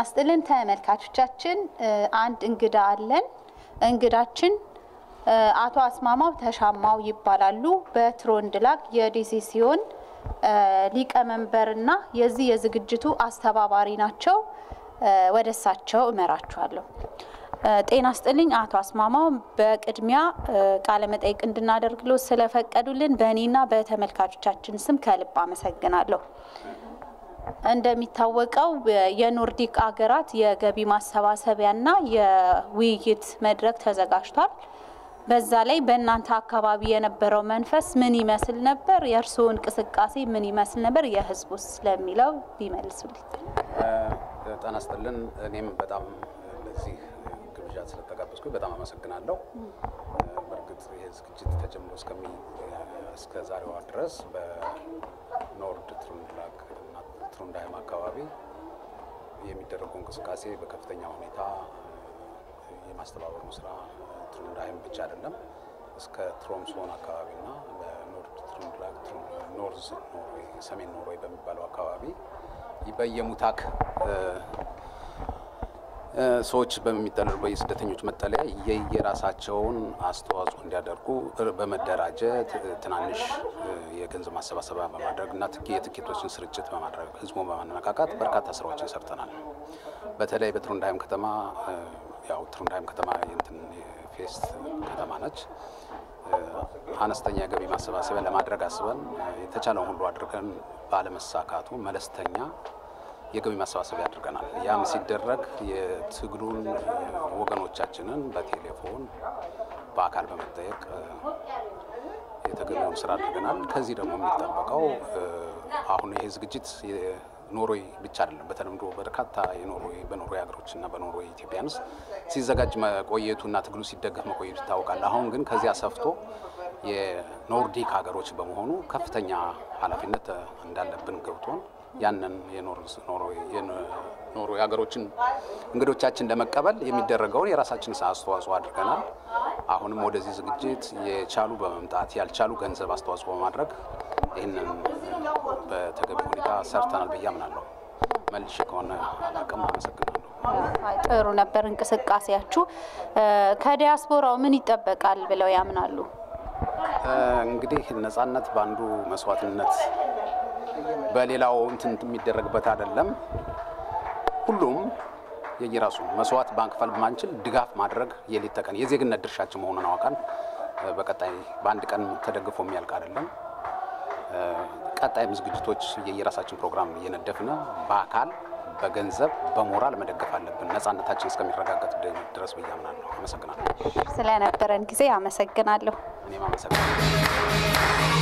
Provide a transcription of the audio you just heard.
ጤናስጥልን ተመልካቾቻችን አንድ እንግዳ አለን እንግዳችን አቶ አስማማው ተሻማው ይባላሉ በትሮንድ ላግ የዲሲሲዮን ሊቀመንበርና የዚህ የዝግጅቱ አስተባባሪ ናቸው ወደሳቸው እመራችኋለሁ ጤናስጥልኝ አቶ አስማማው በቅድሚያ ቃለ መጠይቅ እንድናደርግሎ ስለፈቀዱልን በእኔና በተመልካቾቻችን ስም ከልብ አመሰግናለሁ እንደሚታወቀው የኖርዲክ አገራት የገቢ ማሰባሰቢያና የውይይት መድረክ ተዘጋጅቷል በዛ ላይ በእናንተ አካባቢ የነበረው መንፈስ ምን ይመስል ነበር የእርሶ እንቅስቃሴ ምን ይመስል ነበር የህዝቡስ ለሚለው ቢመልሱልኝ ጤናስጥልን እኔም በጣም ለዚህ ግብዣ ስለተጋበዝኩ በጣም አመሰግናለሁ በርግጥ ይሄ ዝግጅት ተጀምሮ እስከ ዛሬዋ ድረስ በኖርድ ትሮንድ ላግ ትሮንዳይም አካባቢ የሚደረገው እንቅስቃሴ በከፍተኛ ሁኔታ የማስተባበሩ ስራ ትሮንዳይም ብቻ አይደለም እስከ ትሮምሶን አካባቢና በኖርድ ትሮንድ ላግ ኖርዝ ኖርዌይ ሰሜን ኖርዌይ በሚባለው አካባቢ በየሙታክ ሰዎች በሚጠለሉበት የስደተኞች መጠለያ የራሳቸውን አስተዋጽኦ እንዲያደርጉ በመደራጀት ትናንሽ የገንዘብ ማሰባሰቢያ በማድረግና የትኬቶችን ስርጭት በማድረግ ህዝቡን በማነቃቃት በርካታ ስራዎችን ሰርተናል በተለይ በትሮንዳይም ከተማ ያው ትሮንዳይም ከተማ የፌስት ከተማ ነች አነስተኛ ገቢ ማሰባሰቢያ ለማድረግ አስበን የተቻለውን ሁሉ አድርገን ባለመሳካቱ መለስተኛ የገቢ ማሰባሰቢያ አድርገናል ያም ሲደረግ የትግሉን ወገኖቻችንን በቴሌፎን በአካል በመጠየቅ የተገኘውን ስራ አድርገናል ከዚህ ደግሞ የሚጠበቀው አሁን ይሄ ዝግጅት ኖርዌይ ብቻ አይደለም በተለምዶ በርካታ በኖርዌይ ሀገሮችና በኖርዌይ ኢትዮጵያንስ ሲዘጋጅ መቆየቱና ትግሉ ሲደገፍ መቆየቱ ይታወቃል አሁን ግን ከዚያ ሰፍቶ የኖርዲክ ሀገሮች በመሆኑ ከፍተኛ ኃላፊነት እንዳለብን ገብቶን ያንን የኖርዌይ ሀገሮችን እንግዶቻችን ለመቀበል የሚደረገው የራሳችን አስተዋጽኦ አድርገናል አሁንም ወደዚህ ዝግጅት የቻሉ በመምጣት ያልቻሉ ገንዘብ አስተዋጽኦ በማድረግ ይሄንን በተገቢ ሁኔታ ሰርተናል በያምናለሁ መልሼ ከሆነ አላቀም አመሰግናለሁ ጥሩ ነበር እንቅስቃሴያችሁ ከዲያስፖራው ምን ይጠበቃል ብለው ያምናሉ እንግዲህ ነፃነት ባንዱ መስዋዕትነት በሌላው እንትን የሚደረግበት አይደለም ሁሉም የየራሱ መስዋዕት ባንክ ፈልብ ማንችል ድጋፍ ማድረግ የሌት ተቀን የዜግነት ድርሻችን መሆኑን አውቀን በቀጣይ በአንድ ቀን ተደግፎ የሚያልቅ አይደለም ቀጣይም ዝግጅቶች የየራሳችን ፕሮግራም እየነደፍን በአካል በገንዘብ በሞራል መደገፍ አለብን ነፃነታችን እስከሚረጋገጥ ድረስ በያምናለሁ አመሰግናለሁ ስለነበረን ጊዜ አመሰግናለሁ እኔም አመሰግናለሁ